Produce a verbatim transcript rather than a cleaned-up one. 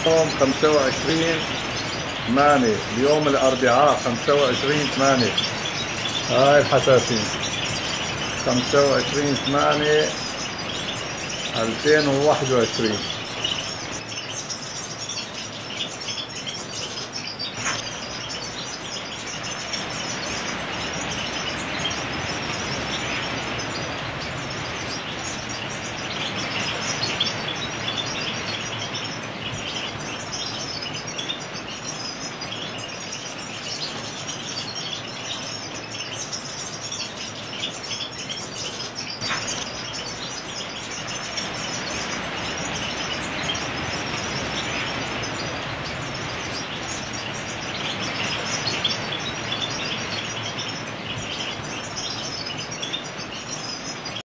اليوم خمسة وعشرين ثمانية، اليوم الأربعاء خمسة وعشرين ثمانية. هاي الحساسين خمسة وعشرين ثمانية ألفين وواحد وعشرين.